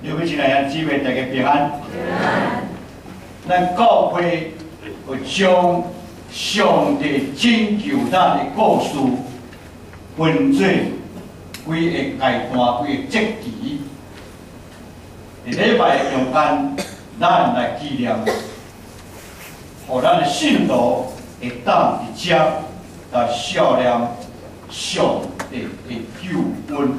刘伟亲爱姊妹，大家平安。咱教会会将上帝拯救咱的故事分做几个阶段、几个节期。伫礼拜的中间，咱来纪念，互咱的信徒会当伫遮来笑念上帝的救恩。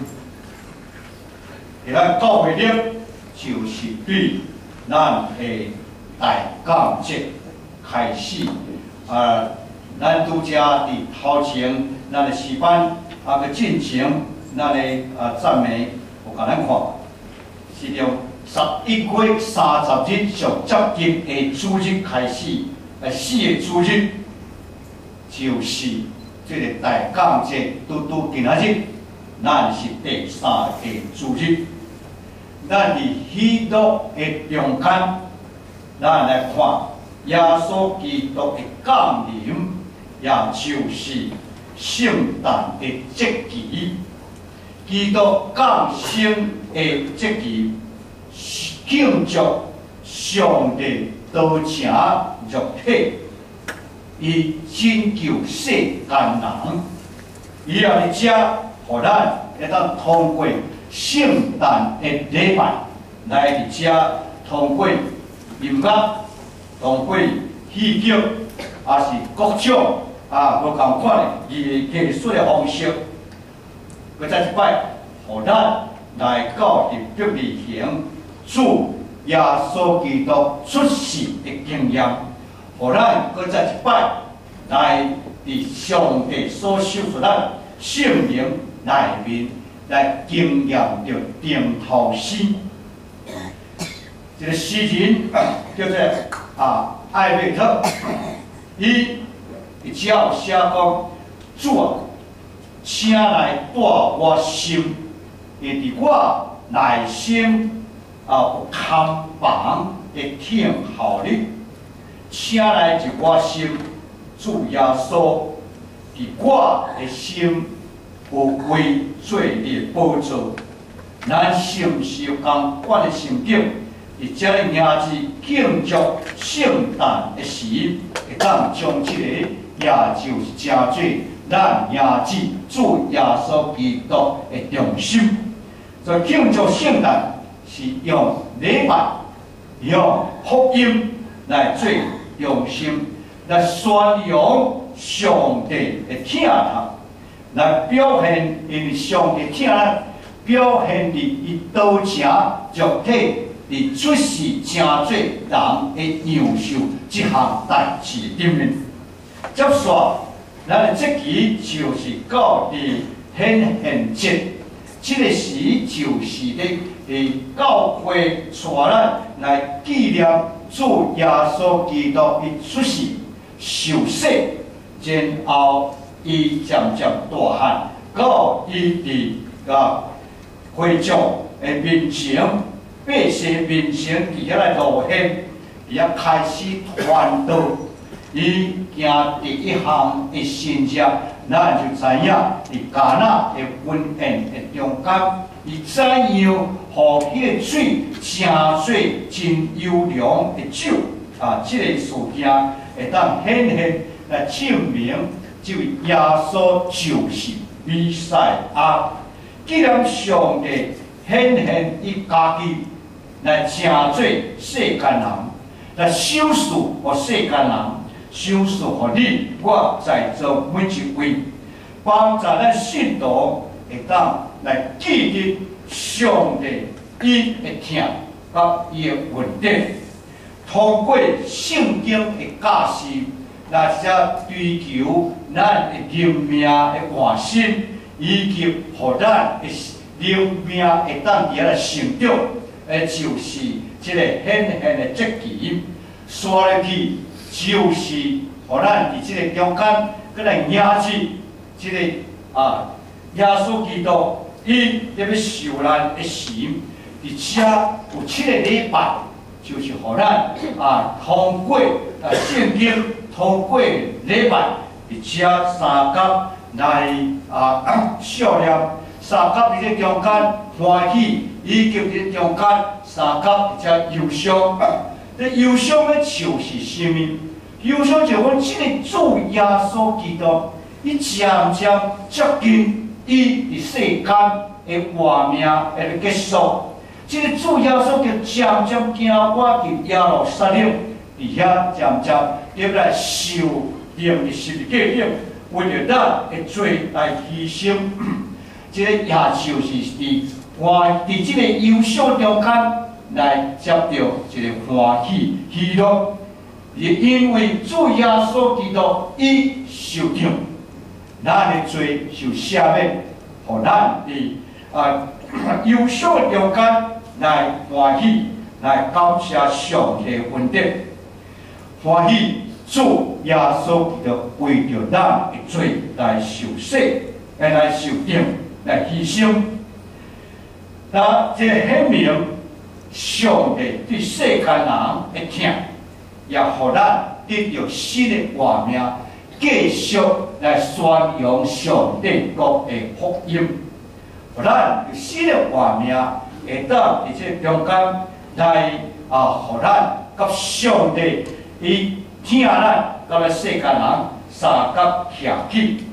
咱教会里就是对咱的大感节开始，咱拄则伫头前，咱的诗班个进前，咱的赞美，有甲咱看，是从11月30日上接近的主日开始，4个主日就是这个大感节，拄今仔日，咱是第3个主日。咱伫喜乐的中间，咱来看耶稣基督的降临，也就是圣诞的节期。基督降生的节期，庆祝上帝道成肉体，伊拯救世间人。伊也伫遮，互咱会当通过圣诞的礼拜来伫遮，通过音乐，通过戏剧，也是各种无共款的艺术的方式。佮再一摆，互咱来到伫伯利恒主耶稣基督出世的经验，互咱佮再一摆来伫上帝所授予咱圣灵内面。来经验着定头诗，一个诗人叫做艾瑞特，伊只要写讲主啊，请来带我心，会伫我内心有空房会听候你，请来入我心，主耶稣伫我的心。有为罪孽宝座，咱是毋是有共款的心境？伫遮个名字庆祝圣诞的时，会当将即个，也就是正做咱名字主耶稣基督的重心。所以庆祝圣诞是用礼拜、用福音来做重心，来宣扬上帝的疼痛。来表现，因为上帝疼咱，表现伫伊道成肉体，伫出世成做人的样受这项代志顶面。接续，咱的节期就是到伫显现节，这个时就是伫教会带咱来纪念主耶稣基督伊出世、受死，然后。伊渐渐大汉，到伊伫会众的面前、百姓面前，伫遐来路显，伫遐开始传道。伊行第一项的新约，咱就知影伫迦纳的婚宴的中间，伊怎样互迄个水成做真优良的酒这个事件会当显现来证明。这位耶稣就是弥赛亚，既然上帝显现伊家己来成做世间人，来修饰互世间人，修饰互你我在座每一位，帮助咱信徒会当来记得上帝伊的疼甲伊的稳定，通过圣经的教示。那些追求咱的灵命的换新，以及互咱的灵命会当伫遐成长，就是这个显现的节期。说入去，就是互咱伫这个中间，搁来迎接这个耶稣基督伊要受难的时，伫遮有7个礼拜，就是互咱通过圣经。通过礼拜，伫遮三角来笑念，三角伫这中间欢喜以及伫中间三角一只忧伤。这忧伤的笑是啥物？忧伤就阮即个主耶稣基督，伊渐渐接近伊伫世间的活命的结束。即个主耶稣就渐渐行过去耶路撒冷，伫遐渐渐入来受定的十字架顶，为着咱的罪来牺牲。即个也就是伫即个忧伤中间来接到一个欢喜喜乐，也因为主耶稣基督伊受定，咱的罪受赦免，互咱伫忧伤中间来欢喜，来感谢上帝的恩典，欢喜主耶稣基督为着咱的罪来受死，来受定，来牺牲。那这显明上帝对世间人的疼，也互咱得到新的活命，继续来宣扬上帝国的福音。互咱有新的活命，会当伫这中间来互咱甲上帝伊疼咱，甲咱世间人三角协起。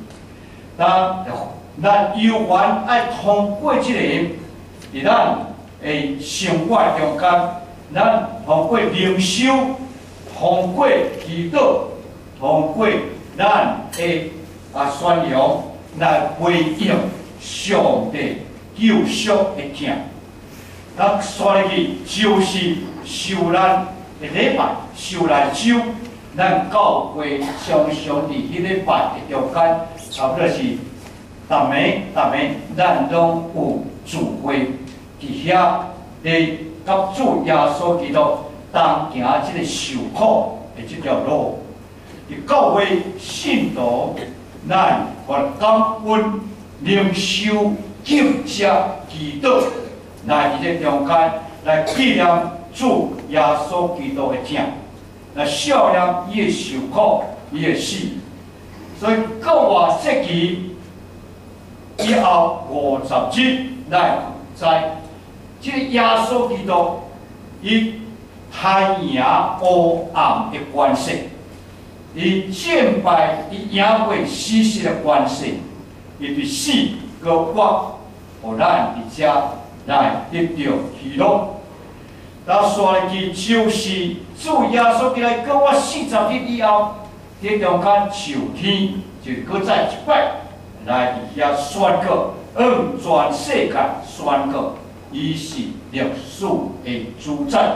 咱有缘爱通过这个，伫咱的生活中间，咱通过灵修，通过祈祷，通过咱的宣扬来回应上帝救赎的疼。咱说入去就是受难的礼拜，受难周，咱教会常常伫迄礼拜的中间，差不多是逐暝，咱拢有聚会，伫遐咧甲主耶稣基督同行即个受苦的即条路。伫教会信徒，咱发感恩、灵修、敬谢、祈祷，来伫这中间来纪念主耶稣基督的疼，来孝念伊的受苦、伊的死。所以各话节期以后50日来在即个耶稣基督伊太阳黑暗的关系。伊战败，伊赢过死神的关系，伊对死个活，互咱伫遮来得到喜乐。咱说来去就是主耶稣基督跟我40日以后，伫中间受天，就搁再一摆来伫遐宣告，全世界宣告，伊是历史的主宰。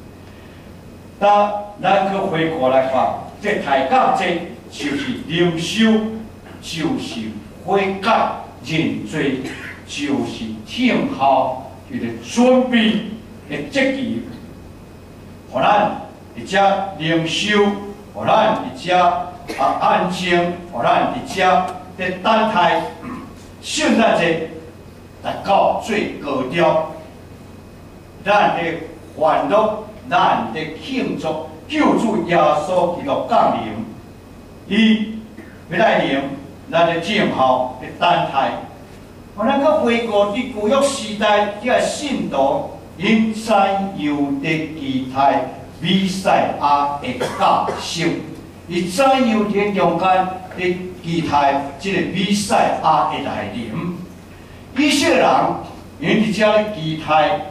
咱去回过来看。这抬杠这就是灵修，就是悔改认罪，就是听候，就是准备的节期。互咱伫遮灵修，互咱伫遮安静，互咱伫遮在等待圣诞节来到最高潮。咱的欢乐，咱的庆祝。救主耶稣基督降临，伊要来临，咱的静候的等待。我咱个回顾伫旧约时代，这个信徒因知有伫期待弥赛亚的降生，伊知有伫中间伫期待这个弥赛亚的来临。以色列人因伫遮咧期待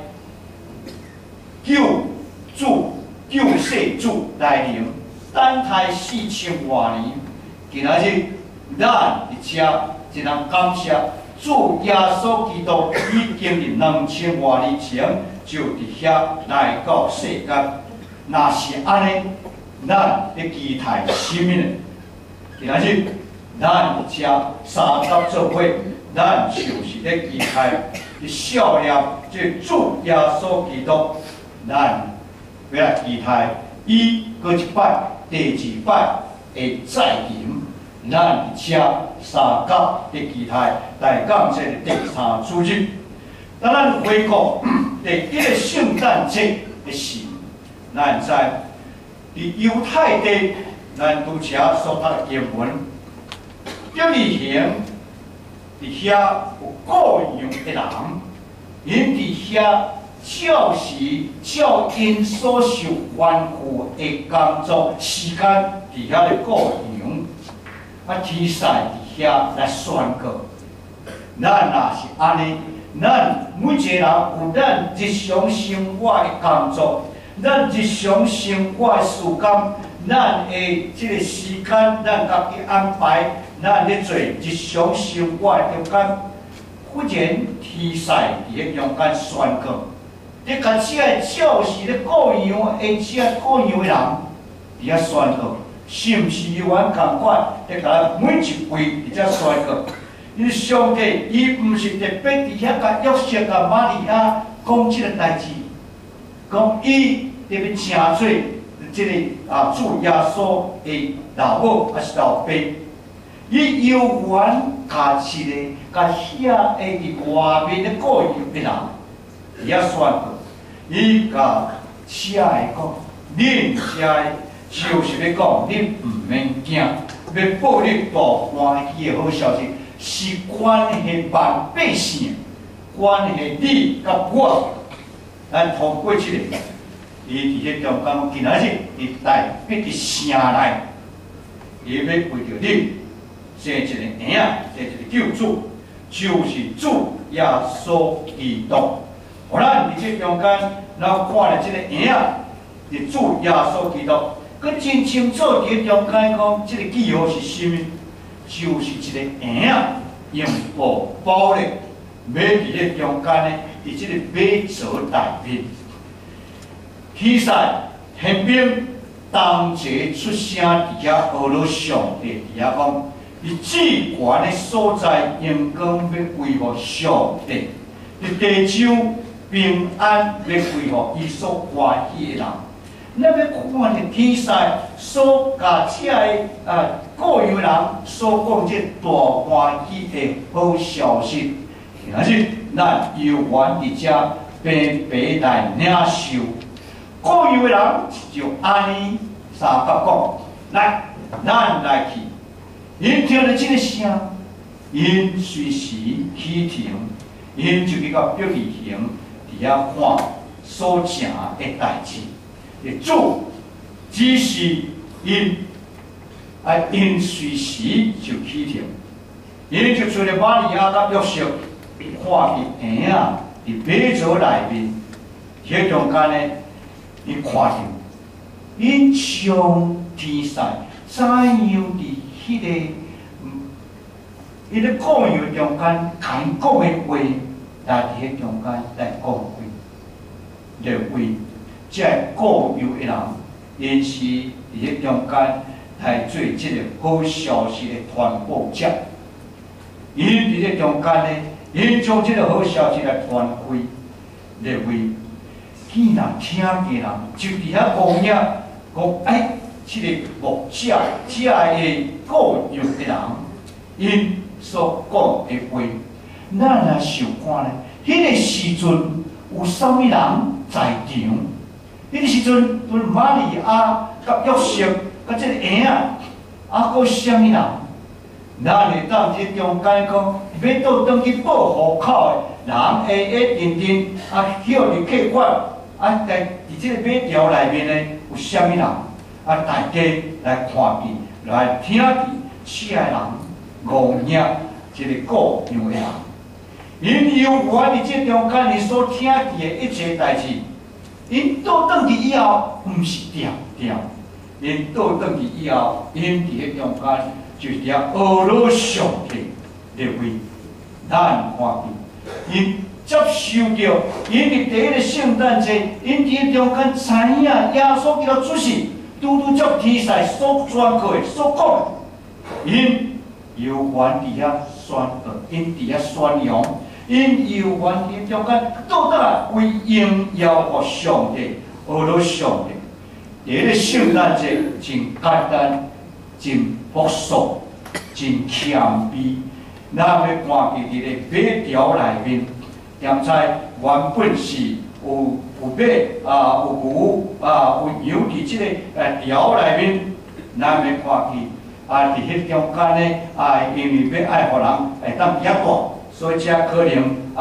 救主。救世主来临，等待4000多年。今仔日，咱伫遮只能感谢主耶稣基督已经伫2000多年前就伫遐来到世间。若是安尼，咱咧期待什么呢？今仔日，咱伫遮三角做伙，咱就是咧期待伫孝念这主耶稣基督，咱。要来期待，伊搁一摆、第2摆会再临，咱伫遮三角的期待来讲这个第3主日。当咱回顾第1个圣诞节的事，咱知伫犹太地，咱拄则所读的经文，伯利恒伫遐有各样的人， 因伫遐照时照因所受吩咐的工作时间伫遐咧过洋，啊天使伫遐来宣告。咱若是安尼，咱每一个人有咱日常生活的工作，咱日常生活的时间，咱的即个时间，咱家己安排，咱咧做日常生活的中间，忽然天使伫咧中间宣告，你甲遮个照是咧过洋的遮过洋的人伫遐宣告，是毋是有阮共款？咧甲咱每一位伫遮宣告。因为上帝，伊毋是特别伫遐甲约瑟甲玛利亚讲即个代志，讲伊特别请做即个主耶稣的老母还是老爸，伊有缘甲一个甲遐的伫外面的过洋的人，伫遐宣告，伊甲写的讲，恁写就是要讲，恁毋免惊，要报你大欢喜的好消息。是关系万百姓，关系你甲我，咱通过即个，伊伫迄中间今仔日伫台北伫城内，伊要为着你生一个婴仔，生一个救主，就是主耶稣基督。互咱伫即中间，咱看了即个婴仔，是主耶稣基督，佮真清楚伫中间讲，即个记号是啥物？就是一个婴仔用布包咧，要伫咧中间咧，伫即个马槽内面，天使天兵同齐出声伫遐学了上帝伫遐讲，伫至悬的所在，阳光要归乎上帝；伫地上平安要归乎伊所欢喜的人。咱要看见天使所甲遮个个人人所讲即大欢喜的好消息，今日咱有缘伫遮平白来领受。个人人就安尼三甲讲，来，咱来去。因听到即个声，因随时起停，因就去到表里行伫遐看所成的代志。主只是因因随时就起停，因就找了玛利亚甲约瑟，看见婴仔伫马槽内面，迄中间呢，因看到，因像天使怎样伫迄个伊咧讲样中间讲的话，来伫迄中间来讲话，来为。即个个有的人，因是伫迄中间来做即个好消息的传播者。因伫迄中间呢，因将即个好消息来传开，来为既然听的人就伫遐讲讲，哎，即个牧者，即个个有的人，因所讲的话，咱来想看呢，迄个时阵有啥物人在场？迄个时阵，玛利亚、甲约瑟、甲即个婴仔，阁啥物人？咱会当即中间讲，要倒转去报户口的人，会认真晓入客管，在伫即个马条内面呢，有啥物人？大家来看见，来听见，遮个人误认即个个样的人，因有缘伫即中间，伊所听见的一切代志。因倒转去以后，毋是掉，因倒转去以后，因伫迄中间就伫遐学了上帝的话，咱看见，因接受着，因伫第一个圣诞节，因伫迄中间知影耶稣基督出世，拄照天使所宣告的所讲的，因有缘伫遐宣告，因伫遐宣扬。因有缘伫中间倒转来为荣耀互上帝，学了上帝。第一个圣诞节真简单，真朴素，真谦卑。咱要看见伫个马条内面，点在原本是有马有牛有羊伫即个条内面，咱要看见伫迄中间呢因为要爱互人当遐住。所以，遮可能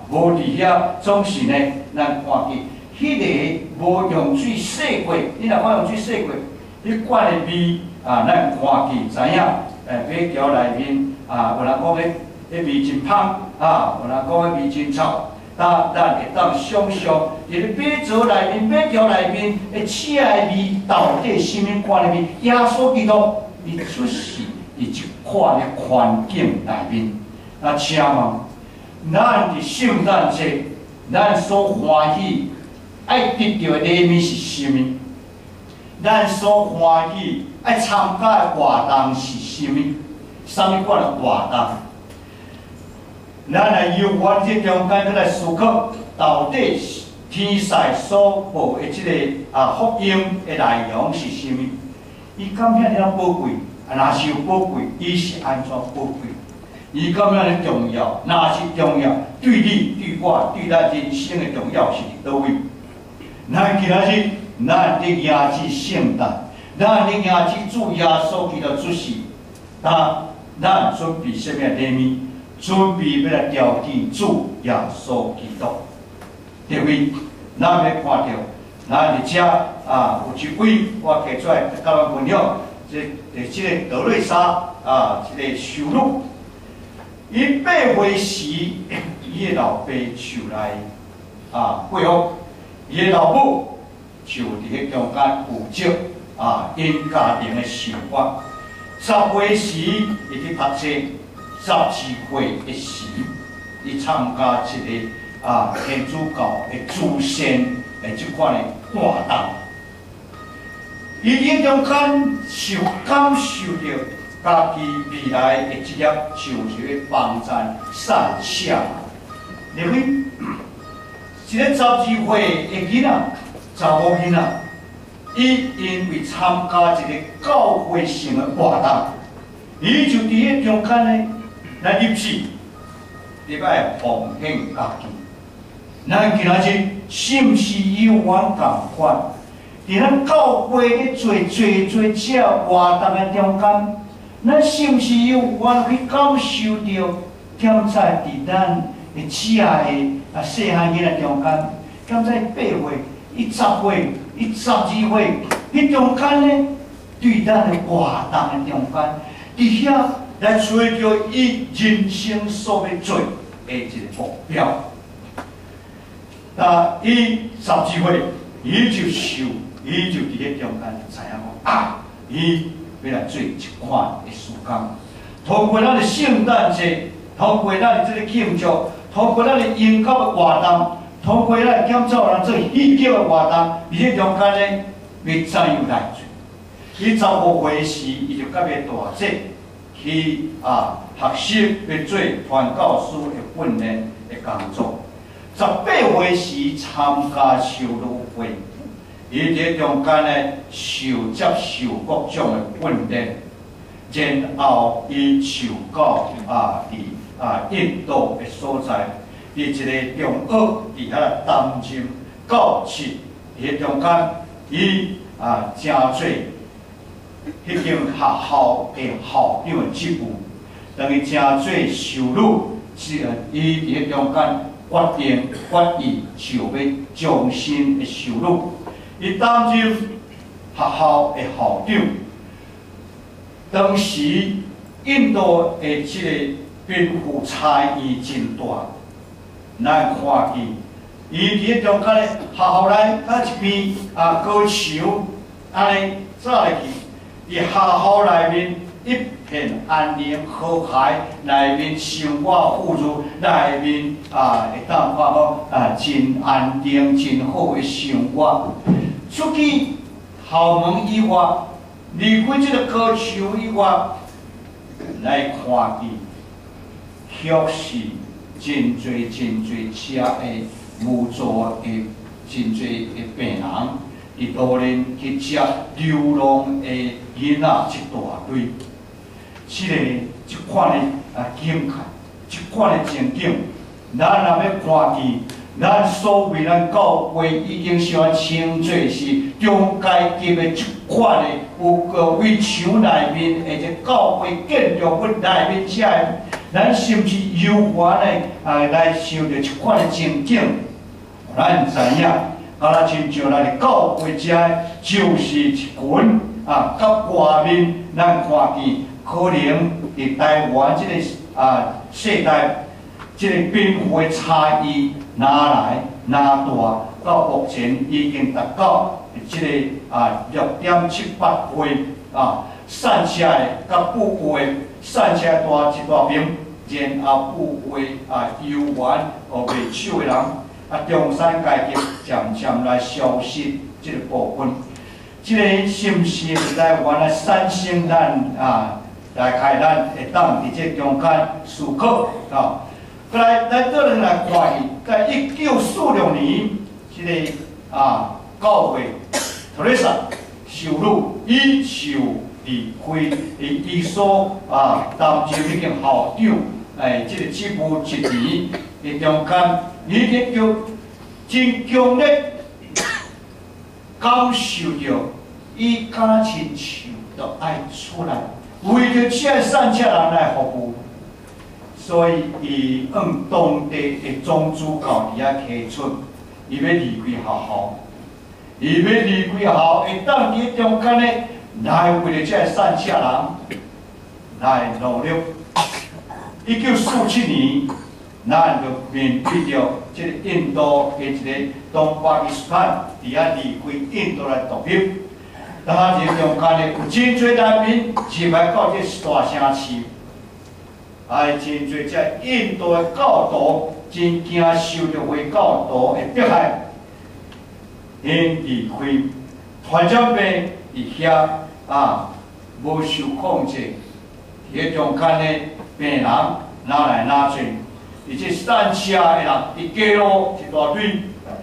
无伫遐，总是呢，咱看见迄个无用水洗过，你若看用水洗过，迄罐的味咱看见知影，马桥内面有人讲迄味真芳有人讲迄味真臭。咱会当想象，伫咧马槽内面、马桥内面的车的味，到底什么款的味？耶稣基督，伊出世伫一款的环境内面。那请问，咱伫圣诞节，咱所欢喜爱得到的礼物是什么？咱所欢喜爱参加的活动是什么？什么款的活动？咱来由原这中间，来思考，到底天使所报的这个福音的内容是什么？伊敢遐尔宝贵？若是有宝贵，伊是安怎宝贵？伊敢遐尔重要？若是重要，对你、对我、对咱人生的重要是伫倒位？咱今仔日，咱伫迎接圣诞，咱伫迎接主耶稣基督出世，咱准备什么礼物？准备要来朝见主耶稣基督，对位，咱要看到，咱伫遮有一位我摕出来甲咱分享，即个德瑞莎即个修女，伊8岁时，伊的老爸就来过福，伊的老母就伫迄中间负责因家庭的生活。10岁时，伊去读册。12岁的时，伊参加一个天主教的主宣的即款的活动，伊伫中间感受到家己未来的一粒像一个帮赞闪闪。另外，一个12岁的囡仔，查某囡仔，伊因为参加一个教会性的活动，伊就伫迄中间呢。咱入世，你爱奉献家己。咱今仔日是毋是有阮共款？伫咱教会咧做这活动的中间，咱是毋是有阮去感受到现在伫咱的子爱的细汉囡仔中间，现在8岁、伊10岁、伊12岁，迄中间咧，对咱的活动的中间，伫遐。来找到伊人生所要做的一个目标。伊12岁，伊就伫迄中间就知影讲伊要来做一款的事工。通过咱的圣诞节，通过咱的这个庆祝，通过咱的音乐的活动，通过咱检查人做戏剧的活动，伫迄中间呢，要怎样来做？伊15岁时，伊就甲个大姐。去学习要做传教士的训练的工作。18岁时参加修女会，伊伫中间呢接受各种的训练，然后伊受到印度的所在，伫一个中学伫遐担任教师，伫中间伊真做。迄间学校的校长的职务，等于真做修女，伊伫迄中间决意就要终身的修女。伊担任学校的校长，当时印度的即个贫富差异真大，咱看见伊伫迄中间的学校内一边高墙安尼走入去。伫学校内面一片安宁和谐，内面生活富裕，内面会当看到真安定、真好的生活。出去校门以外，离开这个高墙以外，来看见确实真侪车的无助的真侪的病人。伫路边去接流浪的囡仔一大堆，即款的景象，即款的情景，咱若要看见，咱所谓咱教会已经先称作是中阶级的一款的有个围墙内面，或者教会建筑物内面咱是毋是悠闲的来想着一款的情景？咱知影，咱亲像咱的教会遮，就是一群甲外面咱看见，可能伫台湾即个世代，即个贫富的差异哪来哪大？到目前已经达到即个6.78岁散车的甲富裕的散车一大瓶，然后富裕悠闲卖手的人，中产阶级渐渐来消失即个部分。即个是毋是台湾来产生咱来开咱会当伫这中间思考过来，咱个人来看伊，在1946年，即个教会特蕾莎修女伊受离开伊所担任迄个校长，即个职务1年的中间，伊咧叫真强烈感受着，伊家亲像都爱出来，为着这个善车人来服务。所以，伊按当地的总主教伫遐提出，伊要离开学校，伊要离开学校，会当伫中间咧来为了这个善车人来努力。1947年，咱就面对着这个印度的一个东巴基斯坦伫遐离开印度来独立，咱这中间咧有真侪难民入来到这大城市。真侪只印度的教徒真惊受着回教徒的迫害，因离开传染病伫遐无受控制，迄中间的病人哪来哪去，而且散车的人伫街路一大堆，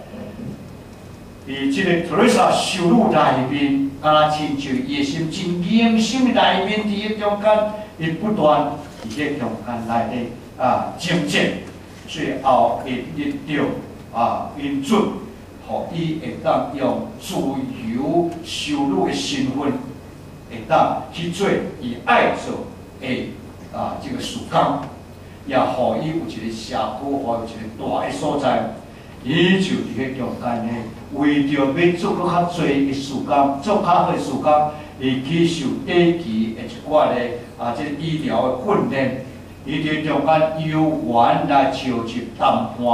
伫即个特蕾莎修女内面，亲像伊的心真凝心的内面，伫迄中间，伊不断。伫迄中间内底征战，最后会得到因准，互伊会当用自由修女的身份，会当去做伊爱做的这个事工，也互伊有一个社区，互有一个大的所在。伊就伫迄中间呢，为着要做搁较侪的事工，做较好的事工。伊去受短期的一寡咧即个医疗的训练，伊伫中间由原来召集谈判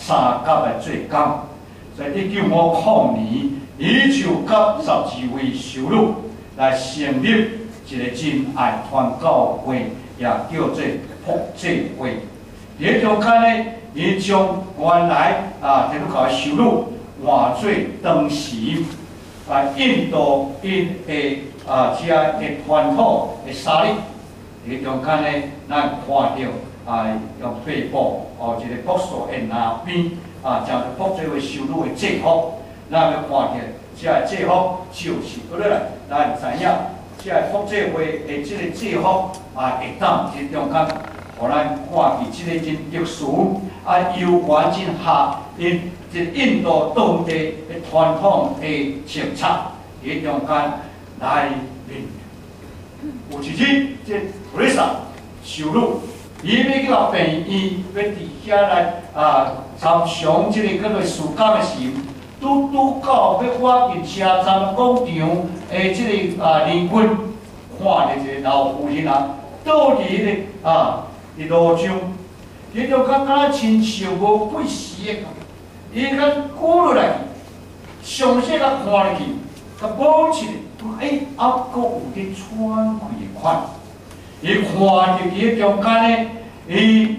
3甲来做工。在1950年，伊就甲12位修女来成立一个真爱传教会，也叫做福济会。伫中间咧，伊将原来基督教的修女换做当时印度因的遮的传统的纱丽，伫中间咧，咱看到用背部一个朴素的拿边将福济会修女的制服，咱要看到遮个制服就是倒来，咱知影遮个福济会的即个制服会当伫中间，互咱看见即个真特殊由原真合因即印度当地的传统的政策，伫中间来面。有一日，即特蕾莎修女，伊要到病院，要伫遐来参详即个叫做事工的时，拄到要跨进车站广场的即个人群，看到一个老妇人倒伫迄个路上，伊就感觉亲像无血丝的，伊甲鼓落来，详细甲看入去，甲保持。还阁有咧喘气的款，伊看着伫中间咧，伊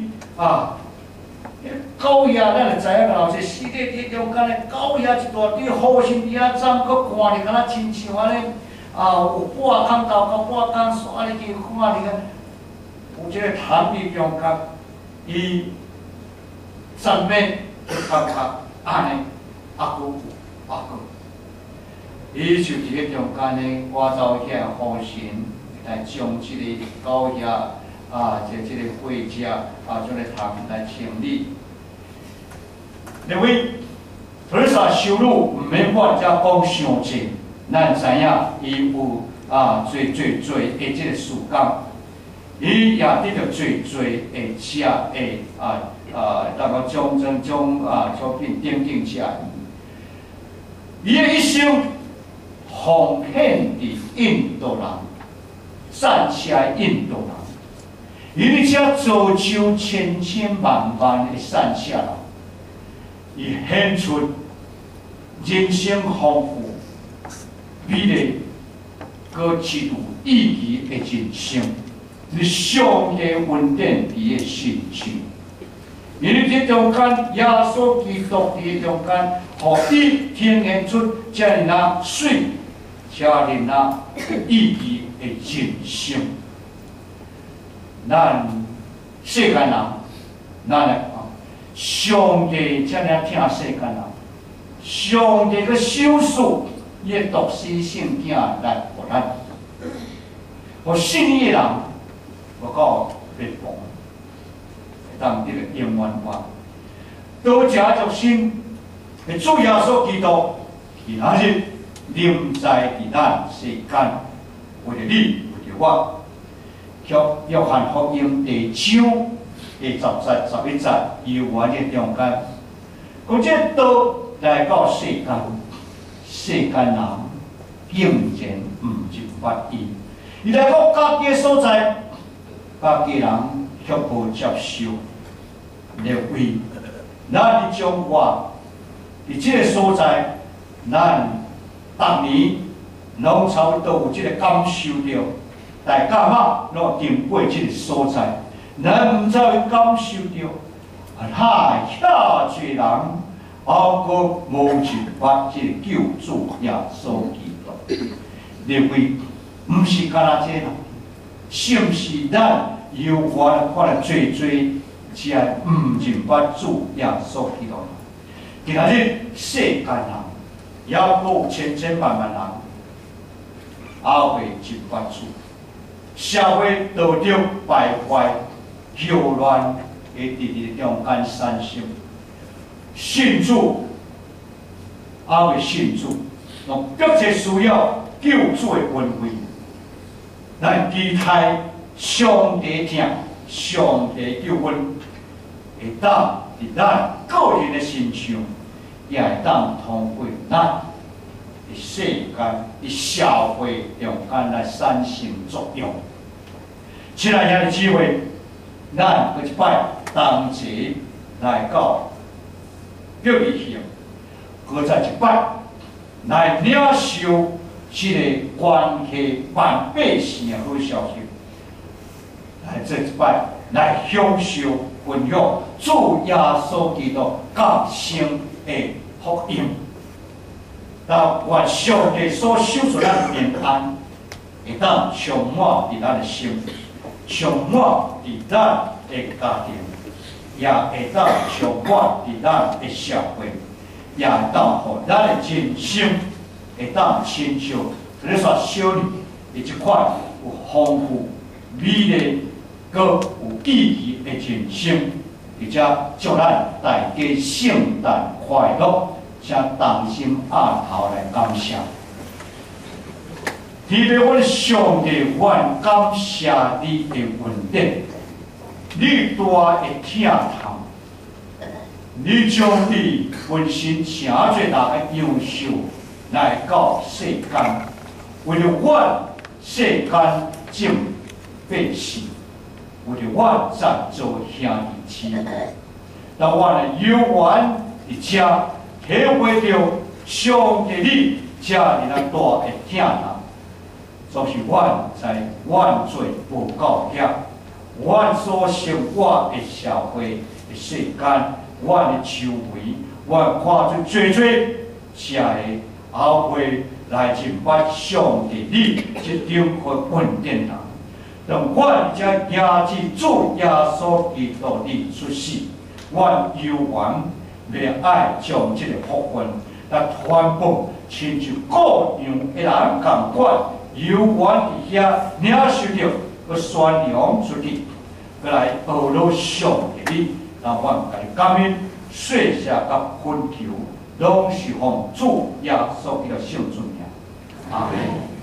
狗仔，咱就知影老这死在伫中间咧，狗仔一大堆，好心伫遐站，阁看着敢若亲像安尼，有半空头到半空线安尼去看着个，有即个潭伫中间，伊赞美感觉安尼，阁有阁。伊就伫迄中间呢，我走遐好心来将即个狗仔即个会者将来通来成立。另外，特蕾莎修女毋免我遮讲伤济，咱知影伊有最的即个事工。 伊也得到最的车的那个种品等车。伊的一生奉献伫印度人，善车印度人，伊遮造就千千万万的善车人，伊献出人生丰富、美丽、个极有意义的人生。是上帝稳定伊的心情，因为这中间耶稣基督伫中间，互伊体现出遮尔那水、遮尔那意义的人生。咱世间人，咱来看，上帝遮尔疼世间人，上帝个手术，伊的独生圣子来互咱，互信伊的人。我告别忘，当这个永远话，多加足心，的主耶稣基督，其他日临在伫咱世间，为了你，为了我，叫约翰福音第章第10节、11节，有完的中间，讲这道来到世间，世间人竟然唔入法伊，伊来到家己所在。家己人却无接受，认为咱将我伫这个所在，咱逐年拢差不多有这个感受到，大家嘛拢经过这个所在，咱毋才会感受到，太遐侪人，包括无入法这个救主耶稣基督，认为毋是干那这人，是毋是咱？有我看了最只毋认法主耶稣基督。今仔日世间人，也有千千万万人，也会认法主。社会道德败坏、搅乱的伫中间产生，信主也会信主，用迫切需要救主的恩惠，咱期待。上帝听，上帝救恩，会当伫咱个人的身上，也会当通过咱的世间、的社会中间来产生作用。亲爱兄弟姊妹，咱每一摆同齐来到表义行，搁再一摆来领受这个关系万百姓的好消息。来这一摆来享受分享主耶稣基督降生的福音，让愿上帝所收出咱的平安，会当充满伫咱的心，充满伫咱的家庭，也会当充满伫咱的社会，也会当互咱的人生会当亲像咱说小女的这款有丰富美丽。个有意义的人生，而且祝咱大家圣诞快乐，请同心压头来感谢。天父，阮上帝，愿感谢你的恩典，你大的疼痛，你将你本身诚侪人的优秀来到世间，为了阮世间正百姓。为了我赞助兄弟姊妹，让我的有缘伫遮体会到上帝你遮尔那大的疼痛，就是阮在阮做无够遐，阮所生活的社会的世间，阮的周围，阮看出最遮的后悔来认捌上帝你这种个稳定人。让阮遮迎接主耶稣基督的出世，阮有缘要爱将这个福分来传播，亲像各样的人共款，有缘伫遐领受着，去宣扬出去，去来报道上帝的，让阮家己感恩、谢谢甲恳求，拢是奉主耶稣基督圣尊名，阿门。